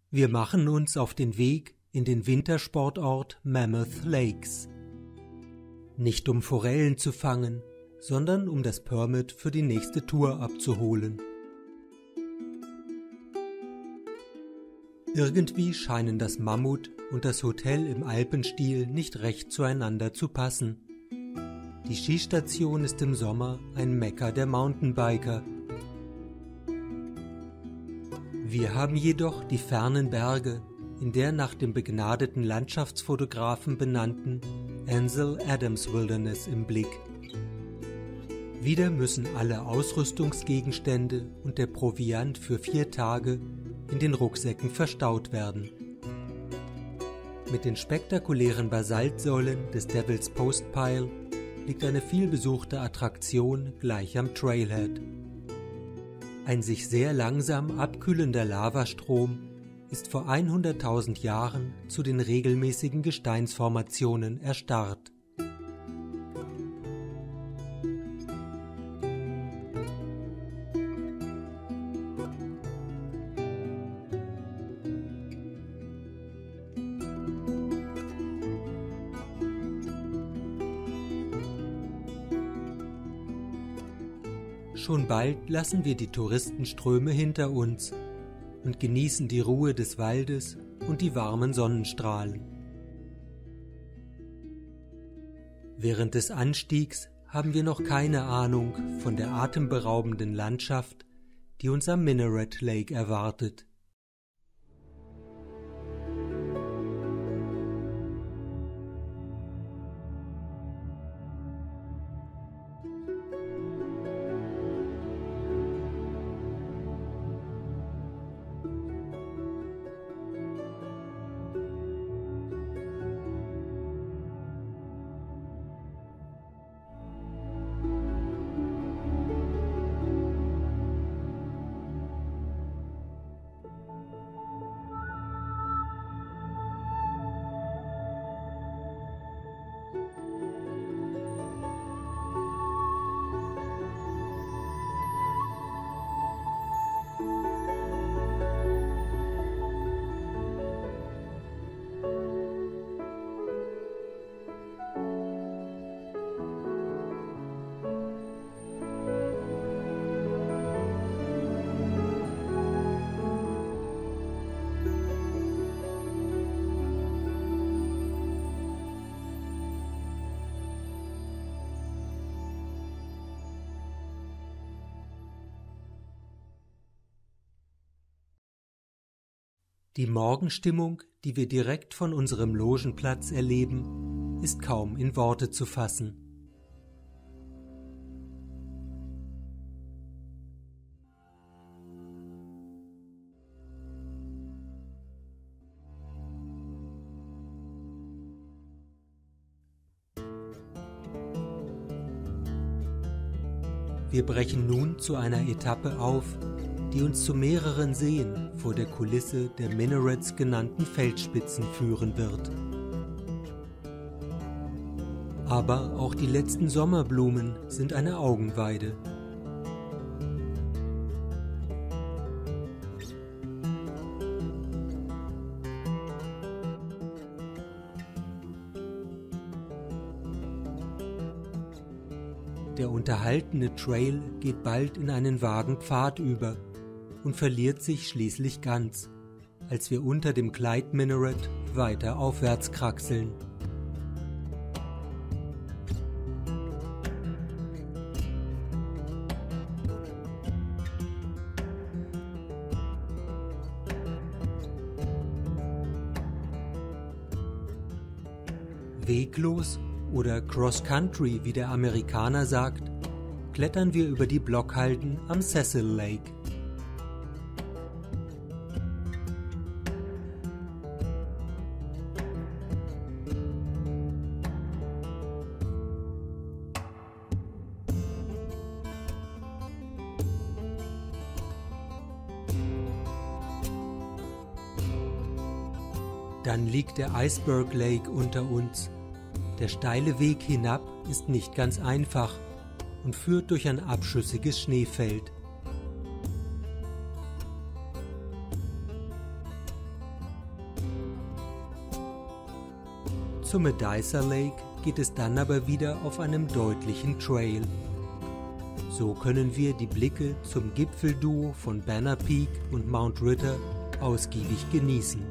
Wir machen uns auf den Weg in den Wintersportort Mammoth Lakes. Nicht um Forellen zu fangen, sondern um das Permit für die nächste Tour abzuholen. Irgendwie scheinen das Mammut und das Hotel im Alpenstil nicht recht zueinander zu passen. Die Skistation ist im Sommer ein Mekka der Mountainbiker. Wir haben jedoch die fernen Berge in der nach dem begnadeten Landschaftsfotografen benannten Ansel Adams Wilderness im Blick. Wieder müssen alle Ausrüstungsgegenstände und der Proviant für 4 Tage in den Rucksäcken verstaut werden. Mit den spektakulären Basaltsäulen des Devil's Postpile liegt eine vielbesuchte Attraktion gleich am Trailhead. Ein sich sehr langsam abkühlender Lavastrom ist vor 100.000 Jahren zu den regelmäßigen Gesteinsformationen erstarrt. Schon bald lassen wir die Touristenströme hinter uns und genießen die Ruhe des Waldes und die warmen Sonnenstrahlen. Während des Anstiegs haben wir noch keine Ahnung von der atemberaubenden Landschaft, die uns am Minaret Lake erwartet. Die Morgenstimmung, die wir direkt von unserem Logenplatz erleben, ist kaum in Worte zu fassen. Wir brechen nun zu einer Etappe auf, die uns zu mehreren Seen vor der Kulisse der Minarets genannten Feldspitzen führen wird. Aber auch die letzten Sommerblumen sind eine Augenweide. Der unterhaltene Trail geht bald in einen vagen Pfad über und verliert sich schließlich ganz, als wir unter dem Clyde Minaret weiter aufwärts kraxeln. Weglos oder Cross-Country, wie der Amerikaner sagt, klettern wir über die Blockhalden am Cecil Lake. Dann liegt der Iceberg Lake unter uns. Der steile Weg hinab ist nicht ganz einfach und führt durch ein abschüssiges Schneefeld. Zum Medaisa Lake geht es dann aber wieder auf einem deutlichen Trail. So können wir die Blicke zum Gipfelduo von Banner Peak und Mount Ritter ausgiebig genießen.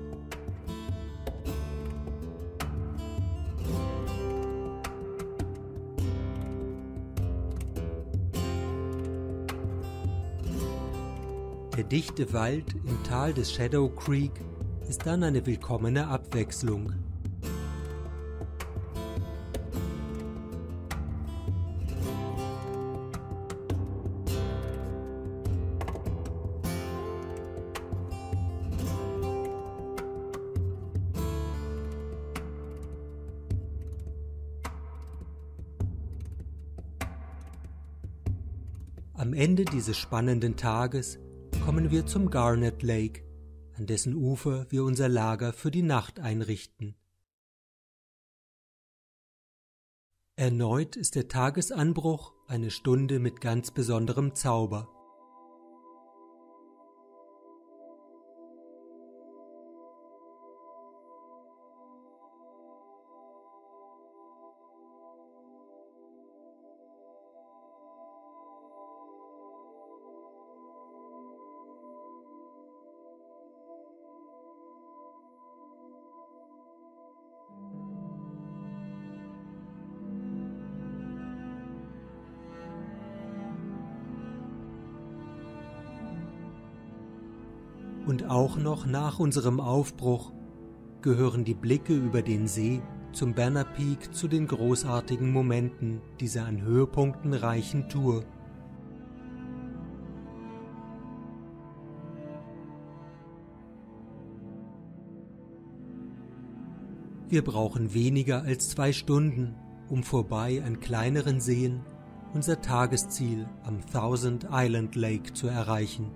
Der dichte Wald im Tal des Shadow Creek ist dann eine willkommene Abwechslung. Am Ende dieses spannenden Tages kommen wir zum Garnet Lake, an dessen Ufer wir unser Lager für die Nacht einrichten. Erneut ist der Tagesanbruch eine Stunde mit ganz besonderem Zauber. Und auch noch nach unserem Aufbruch gehören die Blicke über den See zum Banner Peak zu den großartigen Momenten dieser an Höhepunkten reichen Tour. Wir brauchen weniger als 2 Stunden, um vorbei an kleineren Seen unser Tagesziel am Thousand Island Lake zu erreichen.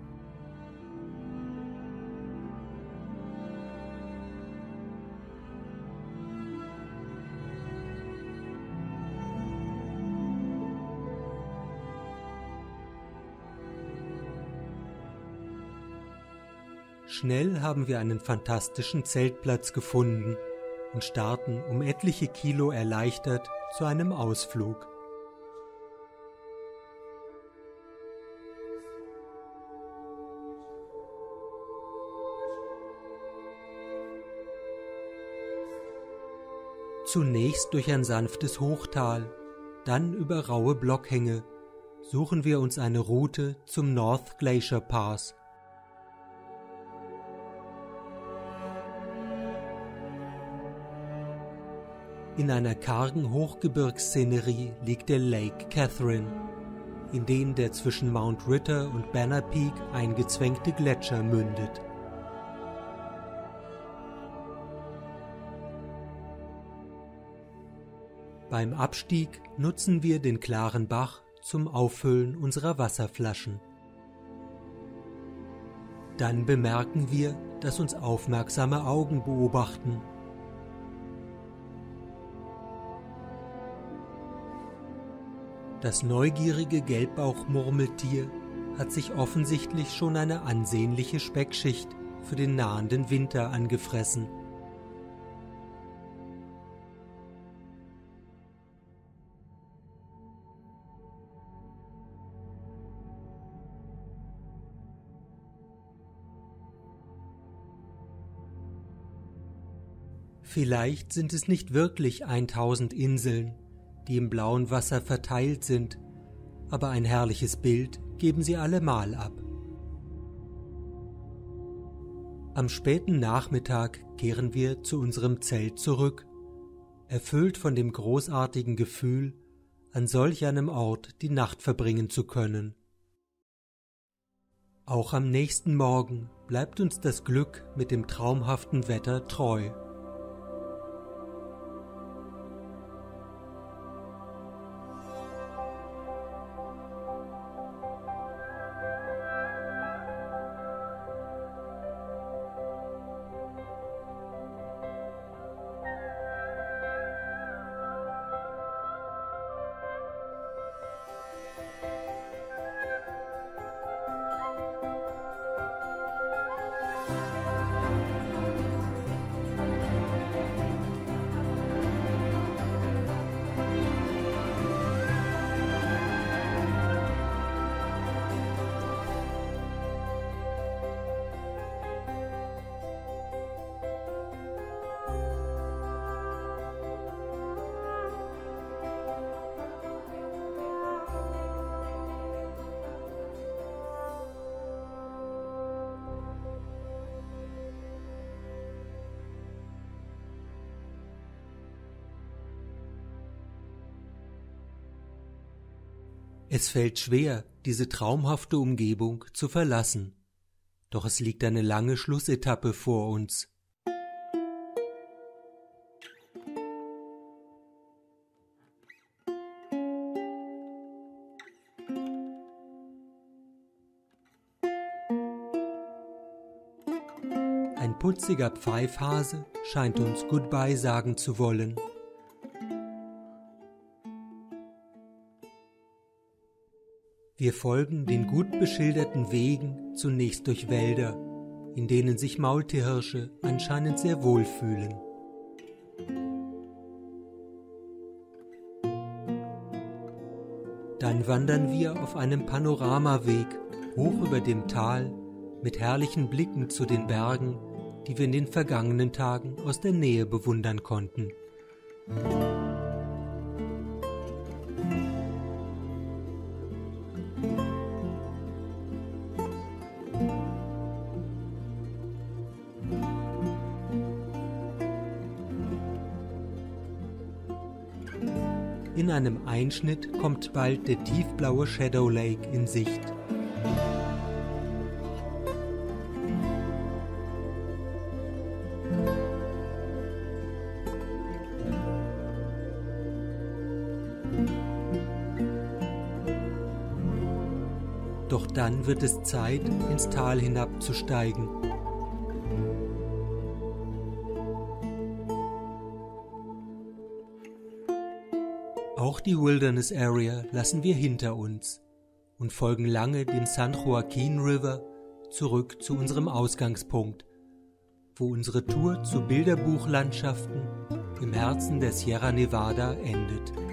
Schnell haben wir einen fantastischen Zeltplatz gefunden und starten um etliche Kilo erleichtert zu einem Ausflug. Zunächst durch ein sanftes Hochtal, dann über raue Blockhänge suchen wir uns eine Route zum North Glacier Pass. In einer kargen Hochgebirgsszenerie liegt der Lake Catherine, in den der zwischen Mount Ritter und Banner Peak eingezwängte Gletscher mündet. Beim Abstieg nutzen wir den klaren Bach zum Auffüllen unserer Wasserflaschen. Dann bemerken wir, dass uns aufmerksame Augen beobachten. Das neugierige Gelbbauchmurmeltier hat sich offensichtlich schon eine ansehnliche Speckschicht für den nahenden Winter angefressen. Vielleicht sind es nicht wirklich 1000 Inseln, die im blauen Wasser verteilt sind, aber ein herrliches Bild geben sie allemal ab. Am späten Nachmittag kehren wir zu unserem Zelt zurück, erfüllt von dem großartigen Gefühl, an solch einem Ort die Nacht verbringen zu können. Auch am nächsten Morgen bleibt uns das Glück mit dem traumhaften Wetter treu. Es fällt schwer, diese traumhafte Umgebung zu verlassen, doch es liegt eine lange Schlussetappe vor uns. Ein putziger Pfeifhase scheint uns Goodbye sagen zu wollen. Wir folgen den gut beschilderten Wegen zunächst durch Wälder, in denen sich Maultierhirsche anscheinend sehr wohl fühlen. Dann wandern wir auf einem Panoramaweg hoch über dem Tal mit herrlichen Blicken zu den Bergen, die wir in den vergangenen Tagen aus der Nähe bewundern konnten. In einem Einschnitt kommt bald der tiefblaue Shadow Lake in Sicht. Doch dann wird es Zeit, ins Tal hinabzusteigen. Auch die Wilderness Area lassen wir hinter uns und folgen lange dem San Joaquin River zurück zu unserem Ausgangspunkt, wo unsere Tour zu Bilderbuchlandschaften im Herzen der Sierra Nevada endet.